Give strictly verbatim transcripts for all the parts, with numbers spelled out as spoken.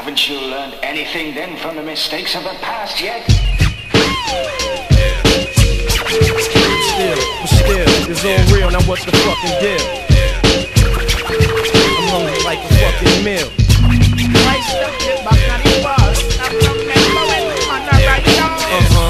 Haven't you learned anything then from the mistakes of the past yet? Still, but still, it's all real, now what's the fucking deal? I'm hungry like a fucking meal. Uh-huh.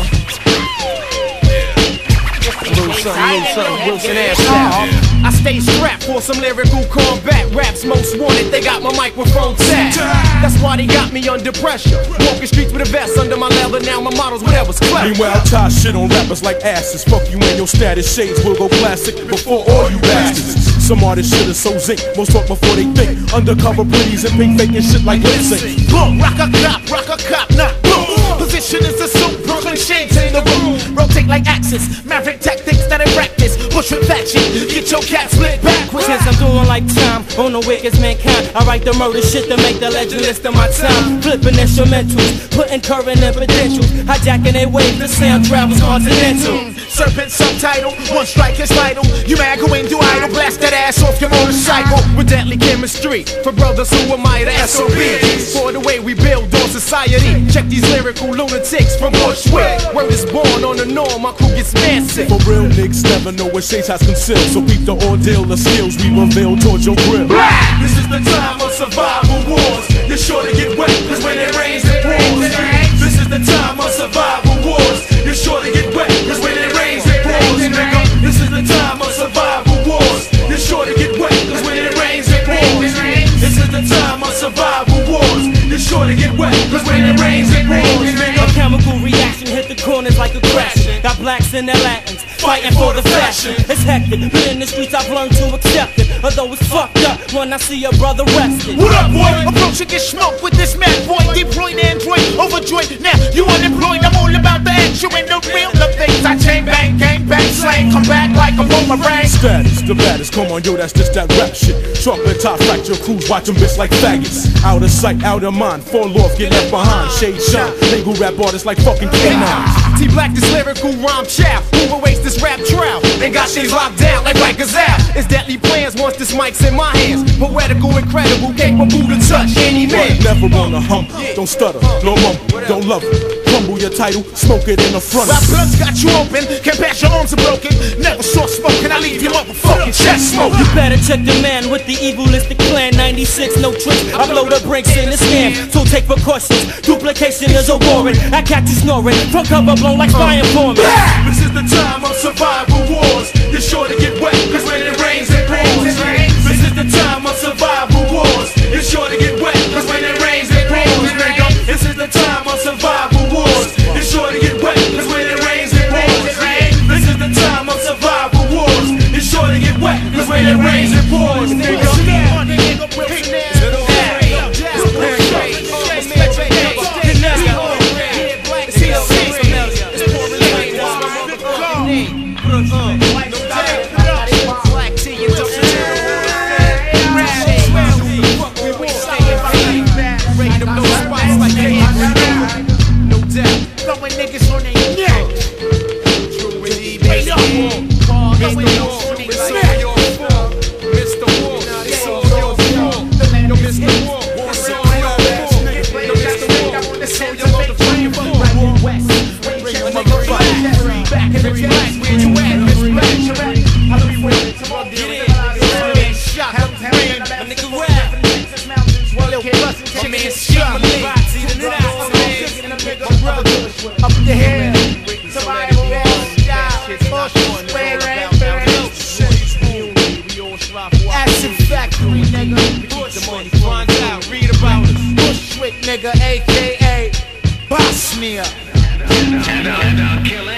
Little something, little something, Wilson ass out. I stay strapped for some lyrical combat raps. Most wanted, they got my microphone tapped. That's why they got me under pressure. Walking streets with a vest under my leather. Now my models, whatever's clever. Meanwhile, tie shit on rappers like asses. Fuck you and your status shades will go classic before all you bastards. Some artists shit is so zinc, most talk before they think. Undercover pretties and pink faking shit like lip sync. Boom, rock a cop, rock a cop, nah, boom. Position is a suit, Brooklyn shades in the room. Rotate like axis, maverick tactics that I practice. Push with that shit, get your cap split backwards. Since I'm doing like time on the wickedest mankind, I write the murder shit to make the legend list of my time. Flipping instrumentals, putting current and potentials, hijacking their waves, the sound travels continental. Serpent subtitle, one strike is vital. You mad, go into idle, blast that ass off your motorcycle with deadly chemistry. For brothers who admire the S O B, for the way we build on society. Check these lyrical lunatics from Bushwick. Word is born on the norm, my crew gets massive. For real niggas never know what shades has concealed. So peep the ordeal, the skills we reveal towards your grill. This is the time of survival wars. You're sure to get wet, cause when it rains it pours. This is the time of survival wars. You're sure to get wet, cause when it rains it pours, nigga. This is the time of survival wars. You're sure to get wet, cause when it rains it pours. This is the time of survival wars. You're sure to get wet, cause when it rains it pours, nigga. A chemical reaction hit the corners like a crash. Got blacks and their Latins fighting for the fashion. It's hectic, but in the streets I've learned to accept it. Although it's fucked up when I see a brother rested. What up, boy? Approach and get smoked with this mad boy. Deployed Android, overjoyed. Now you unemployed. I'm all about the action and the real the things. I chain bang, gang bang, slang, come back like a boomerang. Status, the baddest, come on, yo, that's just that rap shit. Trumpet top, fracture crews, watch them bitch like faggots. Out of sight, out of mind, fall off, get left behind. Shade shine, legal rap artists like fucking canines. T-Black, this lyrical rhyme shaft. Who awaits this rap trial? They got things locked down like Rikers out. It's deadly plans once this mic's in my hands. Poetical, incredible, capable to touch any man. Never wanna hump, don't stutter, no mumble, don't love it. Crumble your title, smoke it in the front. My blood's got you open, can't pass your arms are broken. Never saw smoking, I leave you motherfucking chest smoke. You better check the man with the evilistic plan. ninety-six, no tricks, I blow the brakes in the scam. So take precautions, duplication is a warrant. I catch you snoring, from cover blown like fire forming. This is the time of survival wars. You're sure to get wet, cause when it rains it pours. This is the time of survival wars. You're sure to get wet, cause when it rains it pours, nigga. This is the time of survival wars. You're sure to get wet, cause when it rains it pours. This is the time of survival wars. You're sure to get wet, cause when it rains it pours, nigga. Nigga, A K A Bosnia. And I'll, and I'll kill it.